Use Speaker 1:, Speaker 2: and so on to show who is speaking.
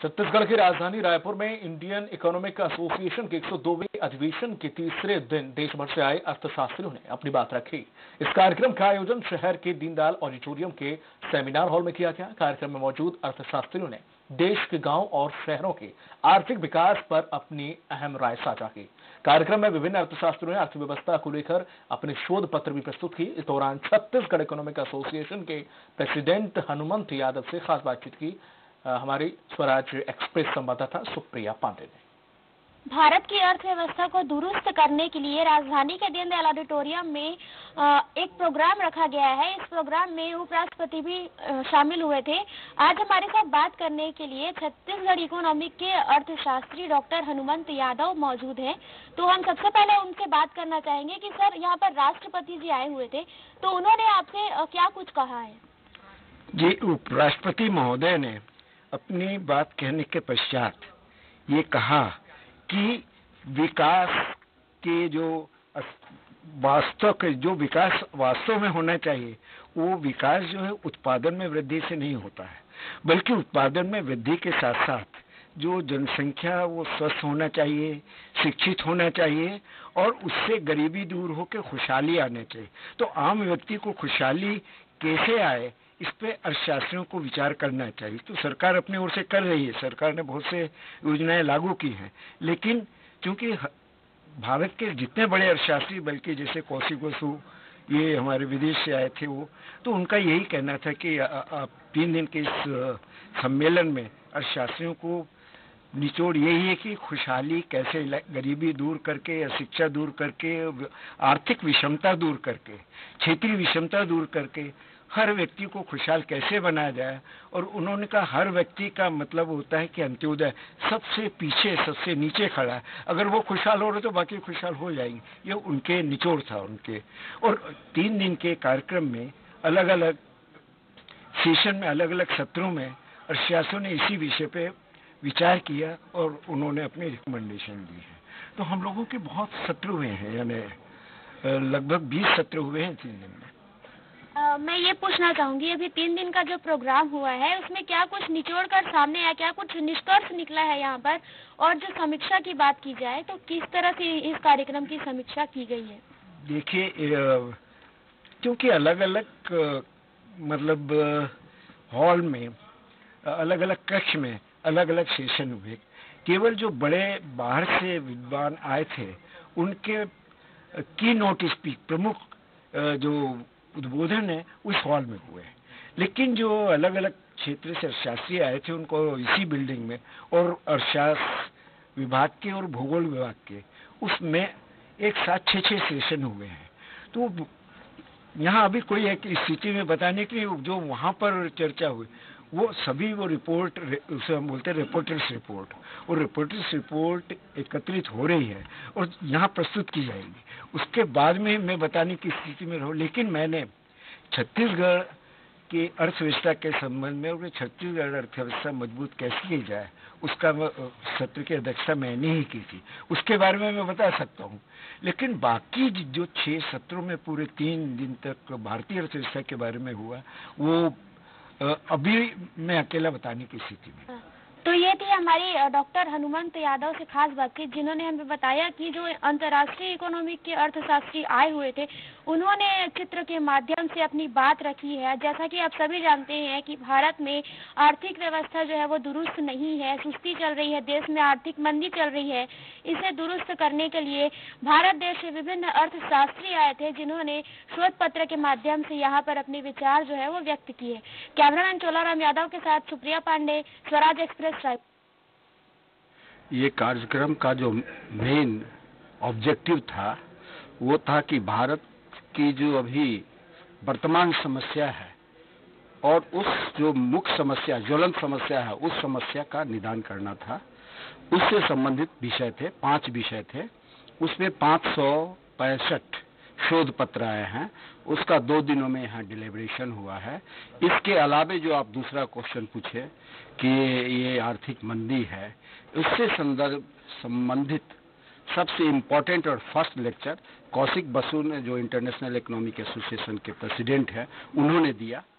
Speaker 1: छत्तीसगढ़ की राजधानी रायपुर में इंडियन इकोनॉमिक एसोसिएशन के 102वें अधिवेशन के तीसरे दिन देश भर से आए अर्थशास्त्रियों ने अपनी बात रखी। इस कार्यक्रम का आयोजन शहर के दीनदयाल ऑडिटोरियम के सेमिनार हॉल में किया गया। कार्यक्रम में मौजूद अर्थशास्त्रियों ने देश के गांव और शहरों के आर्थिक विकास पर अपनी अहम राय साझा की। कार्यक्रम में विभिन्न अर्थशास्त्रियों ने अर्थव्यवस्था को लेकर अपने शोध पत्र भी प्रस्तुत की। इस दौरान छत्तीसगढ़ इकोनॉमिक एसोसिएशन के प्रेसिडेंट हनुमंत यादव से खास बातचीत की हमारी स्वराज एक्सप्रेस संवाददाता सुप्रिया पांडे ने।
Speaker 2: भारत की अर्थव्यवस्था को दुरुस्त करने के लिए राजधानी के दीनदयाल ऑडिटोरियम में एक प्रोग्राम रखा गया है। इस प्रोग्राम में उपराष्ट्रपति भी शामिल हुए थे। आज हमारे साथ बात करने के लिए छत्तीसगढ़ इकोनॉमिक के अर्थशास्त्री डॉक्टर हनुमंत यादव मौजूद हैं। तो हम सबसे पहले उनसे बात करना चाहेंगे कि सर, यहाँ पर राष्ट्रपति जी आए हुए थे, तो उन्होंने आपसे क्या कुछ कहा है?
Speaker 3: जी, उपराष्ट्रपति महोदय ने अपनी बात कहने के पश्चात ये कहा कि विकास के जो विकास वास्तव में होना चाहिए, वो विकास जो है उत्पादन में वृद्धि से नहीं होता है, बल्कि उत्पादन में वृद्धि के साथ साथ जो जनसंख्या वो स्वस्थ होना चाहिए, शिक्षित होना चाहिए और उससे गरीबी दूर होकर खुशहाली आना चाहिए। तो आम व्यक्ति को खुशहाली कैसे आए, इस पे अर्थशास्त्रियों को विचार करना चाहिए। तो सरकार अपनी ओर से कर रही है, सरकार ने बहुत से योजनाएं लागू की हैं, लेकिन क्योंकि भारत के जितने बड़े अर्थशास्त्री, बल्कि जैसे कौशिक बसु ये हमारे विदेश से आए थे वो, तो उनका यही कहना था कि 3 दिन के इस सम्मेलन में अर्थशास्त्रियों को निचोड़ यही है कि खुशहाली कैसे, गरीबी दूर करके, शिक्षा दूर करके, आर्थिक विषमता दूर करके, क्षेत्रीय विषमता दूर करके हर व्यक्ति को खुशहाल कैसे बनाया जाए। और उन्होंने कहा हर व्यक्ति का मतलब होता है कि अंत्योदय सबसे पीछे, सबसे नीचे खड़ा है। अगर वो खुशहाल हो रहे तो बाकी खुशहाल हो जाएंगे। ये उनके निचोड़ था उनके। और 3 दिन के कार्यक्रम में अलग अलग सेशन में, अलग अलग सत्रों में अर्थशास्त्रियों ने इसी विषय पे विचार किया और उन्होंने अपनी रिकमेंडेशन दी है। तो हम लोगों के बहुत सत्र हुए हैं, यानी लगभग 20 सत्र हुए हैं 3 दिन में।
Speaker 2: मैं ये पूछना चाहूंगी, अभी 3 दिन का जो प्रोग्राम हुआ है उसमें क्या कुछ निचोड़ कर सामने आया, क्या कुछ निष्कर्ष निकला है यहाँ पर? और जो समीक्षा की बात की जाए तो किस तरह से इस कार्यक्रम की समीक्षा की गई है?
Speaker 3: देखिए, क्योंकि अलग अलग मतलब हॉल में, अलग अलग कक्ष में अलग अलग सेशन हुए। केवल जो बड़े बाहर से विद्वान आए थे उनके की नोट स्पीक, प्रमुख जो उद्बोधन है उस हॉल में हुए। लेकिन जो अलग अलग क्षेत्र से अर्थशास्त्री आए थे उनको इसी बिल्डिंग में, और अर्थशास्त्र विभाग के और भूगोल विभाग के, उसमें एक साथ 6-6 सेशन हुए हैं। तो यहाँ अभी कोई एक स्थिति में बताने की जो वहाँ पर चर्चा हुई वो सभी वो रिपोर्ट, उसे हम बोलते हैं रिपोर्टर्स रिपोर्ट, और रिपोर्टर्स रिपोर्ट एकत्रित हो रही है और यहाँ प्रस्तुत की जाएगी। उसके बाद में मैं बताने की स्थिति में रहूँ। लेकिन मैंने छत्तीसगढ़ की अर्थव्यवस्था के संबंध में, और छत्तीसगढ़ अर्थव्यवस्था मजबूत कैसे की जाए, उसका सत्र की अध्यक्षता मैंने ही की थी। उसके बारे में मैं बता सकता हूँ। लेकिन बाकी जो 6 सत्रों में पूरे 3 दिन तक भारतीय अर्थव्यवस्था के बारे में हुआ, वो अभी मैं अकेला बताने की स्थिति में।
Speaker 2: तो ये थी हमारी डॉक्टर हनुमंत यादव से खास बातचीत, जिन्होंने हमें बताया कि जो अंतर्राष्ट्रीय इकोनॉमिक के अर्थशास्त्री आए हुए थे उन्होंने चित्र के माध्यम से अपनी बात रखी है। जैसा कि आप सभी जानते हैं कि भारत में आर्थिक व्यवस्था जो है वो दुरुस्त नहीं है, सुस्ती चल रही है, देश में आर्थिक मंदी चल रही है। इसे दुरुस्त करने के लिए भारत देश से विभिन्न अर्थशास्त्री आए थे, जिन्होंने शोध पत्र के माध्यम से यहाँ पर अपने विचार जो है वो व्यक्त किए। कैमरामैन चोलाराम यादव के साथ सुप्रिया पांडे, स्वराज एक्सप्रेस।
Speaker 4: ये कार्यक्रम का जो मेन ऑब्जेक्टिव था वो था कि भारत की जो अभी वर्तमान समस्या है और उस जो मुख्य समस्या, ज्वलंत समस्या है, उस समस्या का निदान करना था। उससे संबंधित विषय थे, 5 विषय थे। उसमें 565 शोध पत्र आए हैं। उसका 2 दिनों में यहाँ डिलीवरेशन हुआ है। इसके अलावे जो आप दूसरा क्वेश्चन पूछे कि ये आर्थिक मंदी है, उससे संबंधित सबसे इम्पोर्टेंट और फर्स्ट लेक्चर कौशिक बसु ने, जो इंटरनेशनल इकोनॉमिक एसोसिएशन के प्रेसिडेंट है, उन्होंने दिया।